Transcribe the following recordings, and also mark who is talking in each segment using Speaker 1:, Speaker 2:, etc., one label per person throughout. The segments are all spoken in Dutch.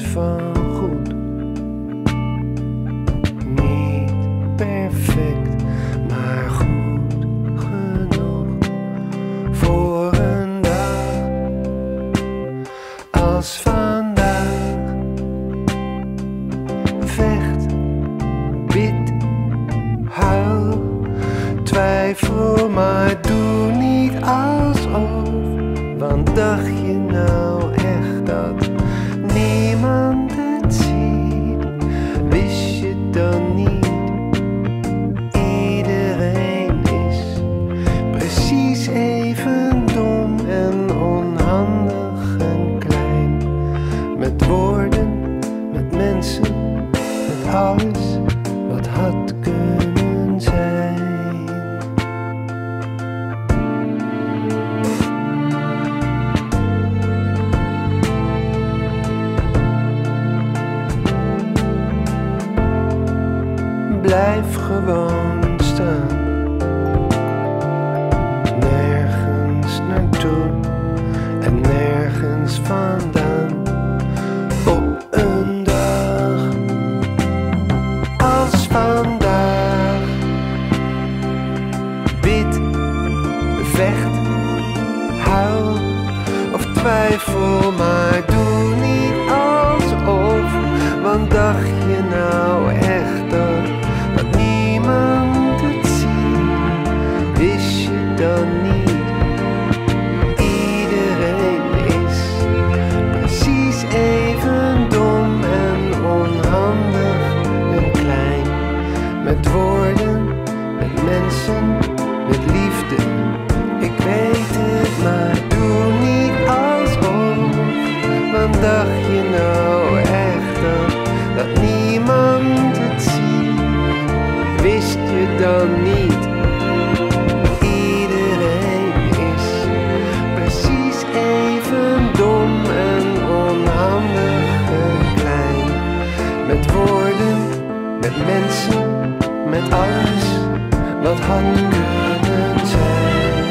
Speaker 1: van goed. Niet perfect, maar goed genoeg voor een dag als vandaag. Vecht, bid, huil, twijfel, maar doe niet alsof. Want dacht je nou echt dat niemand het ziet? Wist je dan niet? Iedereen is precies even dom en onhandig en klein. Met woorden, met mensen, met alles wat had kunnen zijn. Blijf gewoon staan, nergens naartoe en nergens vandaan. Op een dag als vandaag, bid, vecht, huil of twijfel, maar doe niet alsof. Want dacht je nou echt dat niemand het ziet? Wist je dan niet? Iedereen is precies even dom en onhandig en klein. Met woorden, met mensen, met liefde. Ik weet het, maar doe niet alsof. Want dacht je nou echt dat niemand het ziet? Wist je dan niet? Iedereen is precies even dom en onhandig en klein. Met woorden, met mensen, met alles wat had kunnen zijn.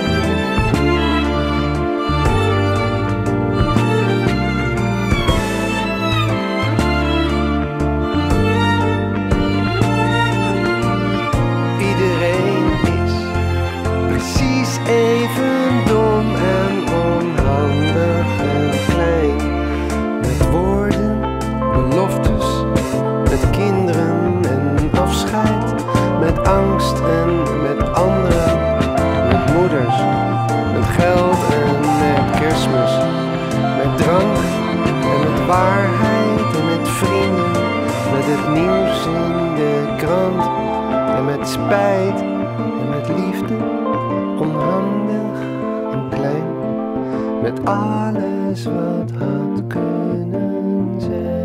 Speaker 1: Even dom en onhandig en klein. Met woorden, beloftes, met kinderen en afscheid. Met angst en met anderen, met moeders, met geld en met kerstmis. Met drank en met waarheid en met vrienden. Met het nieuws in de krant en met spijt en met liefde. Onhandig en klein, met alles wat had kunnen zijn.